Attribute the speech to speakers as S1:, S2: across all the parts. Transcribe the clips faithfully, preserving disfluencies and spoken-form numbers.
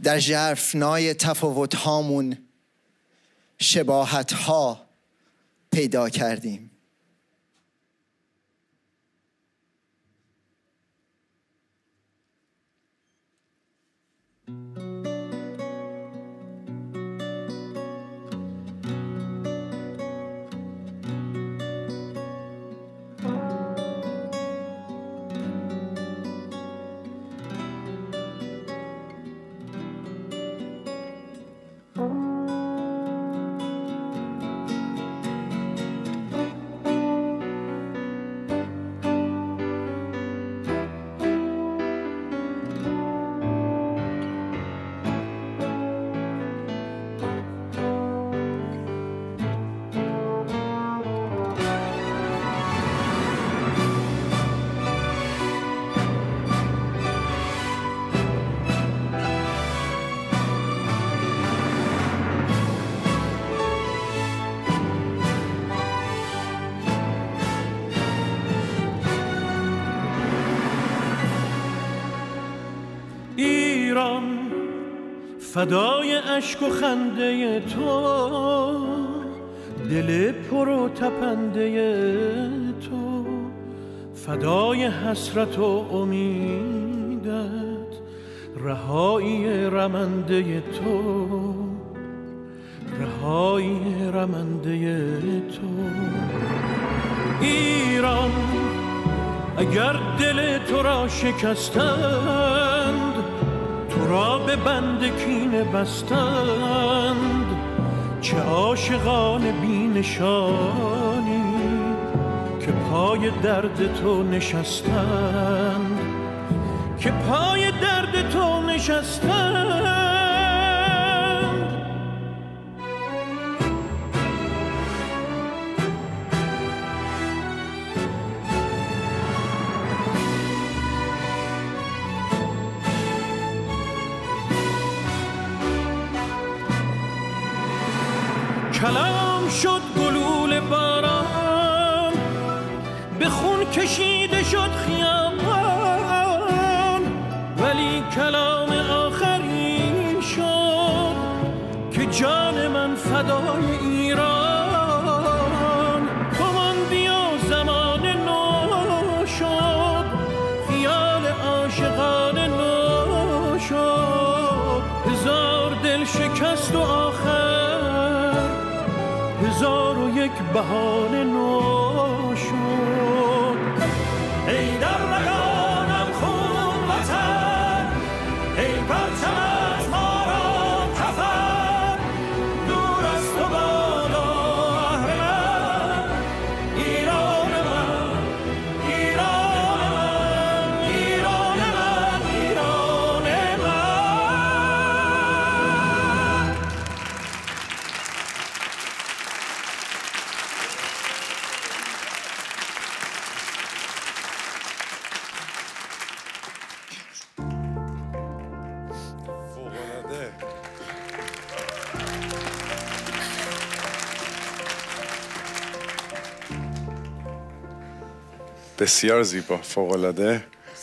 S1: در ژرفنای تفاوت هامون شباهت ها پیدا کردیم.
S2: فدای اشک و خنده تو، دل پر و تپنده تو، فدای حسرت و امیدت، رهایی رمنده تو، رهایی رمنده تو. ایران اگر دل تو را شکستند، تو را به بند کینه بستند، چه عاشقان بی نشانی که پای درد تو نشستند، که پای درد تو نشستند. کلام شد گلول باران، به خون کشیده شد خیابان، ولی کلام آخرین شد که جان من فدای ایران. تو ماندی و زمان نو شد، خیال عاشقان نو شد، هزار دل شکست و آخر هزار و یک بهانه نو شد. ای در رگانم خون وطن، ای پرچمت ما را کفن، دور از تو بالا اهرمن، ایران من، ایران من، ایران من، ایران من.
S3: بسیار زیبا، فوق‌العاده.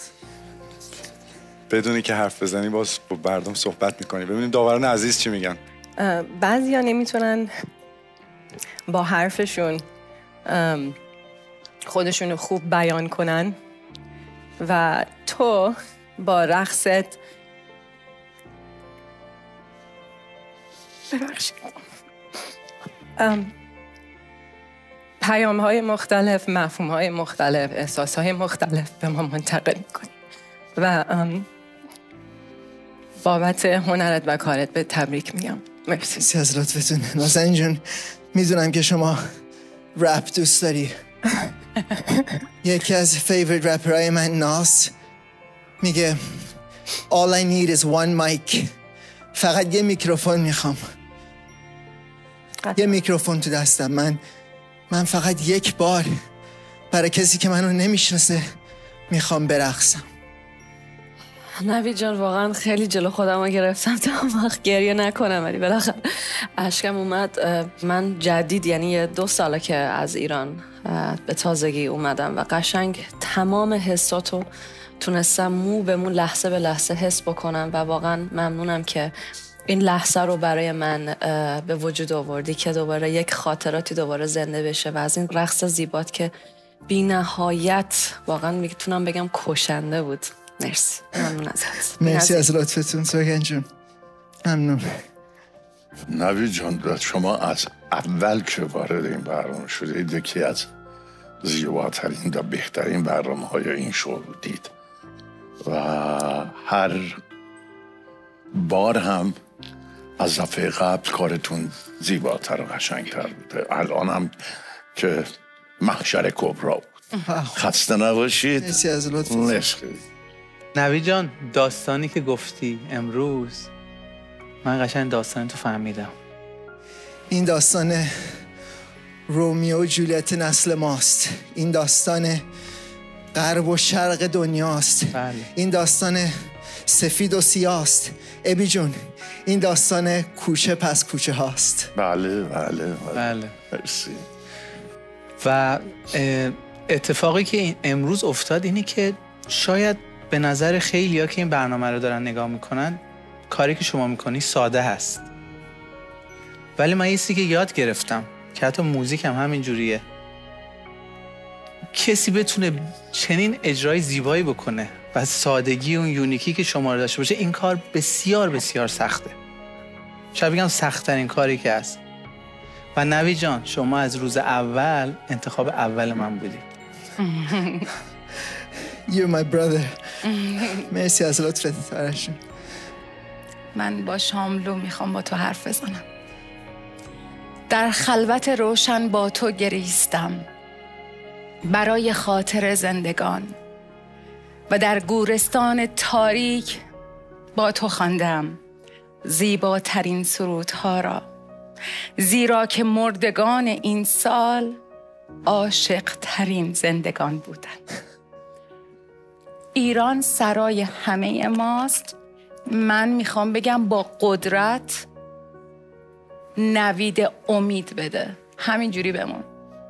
S3: بدونی که حرف بزنی باز با مردم صحبت میکنی. ببینیم داوران عزیز چی میگن.
S4: بعضیا نمیتونن با حرفشون خودشونو خوب بیان کنن و تو با رقصت ببخشید پیام های مختلف، مفهوم های مختلف، احساس های مختلف به ما منتقل میکنی و بابت هنرت و کارت به تبریک میگم. مرسی.
S1: مرسی از لطفتون. نازنین جون، میدونم که شما رپ دوست داری. یکی از فیوریت رپرهای من ناس میگه All I need is one mic. فقط یه میکروفون میخوام. یه میکروفون تو دستم. من من فقط یک بار برای کسی که منو نمیشناسه میخوام برقصم.
S5: نوید جان واقعا خیلی جلو خودم رو گرفتم تا وقت گریه نکنم، ولی بالاخره اشکم اومد. من جدید یعنی یه دو ساله که از ایران به تازگی اومدم و قشنگ تمام حساتو تونستم مو به مو لحظه به لحظه حس بکنم و واقعا ممنونم که این لحظه رو برای من به وجود آوردی که دوباره یک خاطراتی دوباره زنده بشه و از این رقص زیبات که بی نهایت واقعا میتونم بگم کشنده بود. مرسی. ممنون ازت.
S1: مرسی از لطفتون سوگن جون. ممنون.
S6: نوید جان، شما از اول که وارد این برنامه شدید یکی از زیباترین و بهترین برنامه های این شو بودید و هر بار هم از دفعه قبل کارتون زیباتر و قشنگتر بوده. الان هم که محشر کبرا بود. خسته نباشید.
S1: مرسی از لطفتون.
S7: نوید جان، داستانی که گفتی امروز من قشنگ داستان تو فهمیدم.
S1: این داستان رومیو و جولیت نسل ماست. این داستان غرب و شرق دنیاست.
S7: بله.
S1: این داستان سفید و سیاست. ابی جون، این داستان کوچه پس کوچه هاست.
S6: بله بله
S7: بله.
S6: مرسی.
S7: و اتفاقی که امروز افتاد اینه که شاید به نظر خیلیا که این برنامه رو دارن نگاه میکنن کاری که شما میکنی ساده هست، ولی من یه چیزی که یاد گرفتم که حتی موزیک هم همین جوریه، کسی بتونه چنین اجرای زیبایی بکنه و سادگی اون یونیکی که شما رو داشته باشه، این کار بسیار بسیار سخته. شاید بگم سخت‌ترین کاری که هست. و نوید جان، شما از روز اول انتخاب اول من بودی.
S1: You're my brother. مرسی از لطفت تارشون.
S4: من با شاملو میخوام با تو حرف بزنم. در خلوت روشن با تو گریستم برای خاطر زندگان و در گورستان تاریک با تو خواندم زیباترین سرودها را، زیرا که مردگان این سال عاشق ترین زندگان بودند. ایران سرای همه ماست. من میخوام بگم با قدرت نوید امید بده. همینجوری بمون.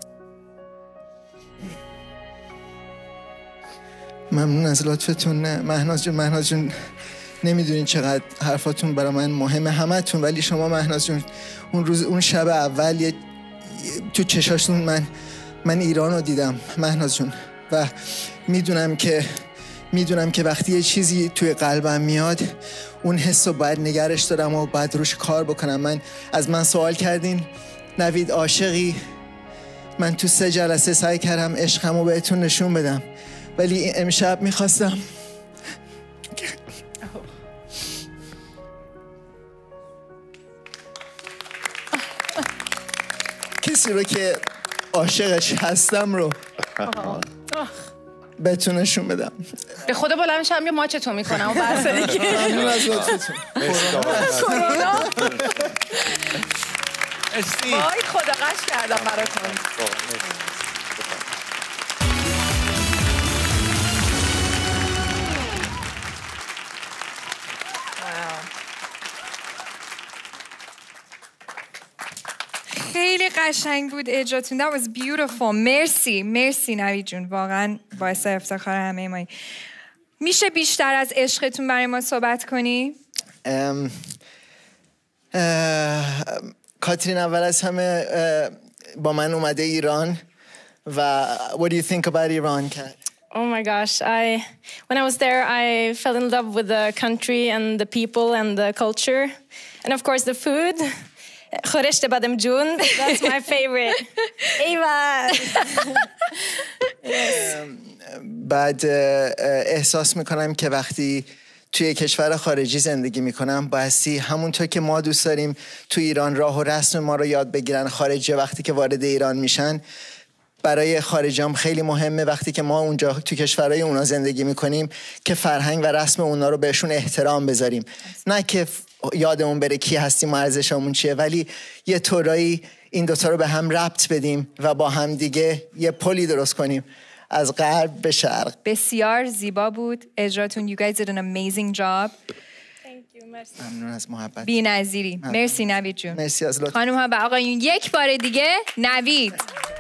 S1: ممنون از لطفتون. مهناز جون، مهناز جون نمیدونین چقدر حرفاتون برای من مهمه، همتون، ولی شما مهناز جون اون روز اون شب اول یه تو چشاشتون من من ایران رو دیدم مهناز جون، و میدونم که میدونم که وقتی یه چیزی توی قلبم میاد اون حس رو باید نگرش دارم و باید روش کار بکنم. من از من سوال کردین نوید عاشقی؟ من تو سه جلسه سعی کردم عشقم رو بهتون نشون بدم، ولی امشب میخواستم کسی رو که عاشقش هستم رو بهتون نشون بدم.
S4: به خدا بلند میشم یه ماچتو میکنم و بحث دیگه.
S1: ممنون از لطفتون.
S4: کرونا وای خدا قش کردم براتون.
S8: خیلی قشنگ بود اجراتون. That was beautiful. مرسی مرسی نوید جون، واقعا باعث افتخار همه ما. میشه بیشتر از عشقتون برای ما صحبت کنی؟
S1: ام کاترین اول از همه با من اومده ایران و what do you think about Iran, Kat?
S9: Oh my gosh, I when I was there I fell in love with the country and the people and the culture and of course the food. خورشت بادم جون, that's my favorite. ایوان.
S1: بعد احساس میکنم که وقتی توی کشور خارجی زندگی میکنم بایستی همونطور که ما دوست داریم تو ایران راه و رسم ما رو یاد بگیرن خارجی وقتی که وارد ایران میشن، برای خارجیام خیلی مهمه وقتی که ما اونجا تو کشورهای اونا زندگی میکنیم که فرهنگ و رسم اونا رو بهشون احترام بذاریم، نه که یادمون بره کی هستیم و ارزشمون چیه، ولی یه طورایی این دوتا رو به هم ربط بدیم و با هم دیگه یه پلی درست کنیم از غرب به شرق.
S8: بسیار زیبا بود اجراتون. You guys did an amazing job.
S9: Thank you, مرسی.
S1: ممنون از محبت.
S8: بی‌نظیری. مرسی نوید جون.
S1: مرسی از لطف.
S8: خانم ها و آقایون یک بار دیگه نوید.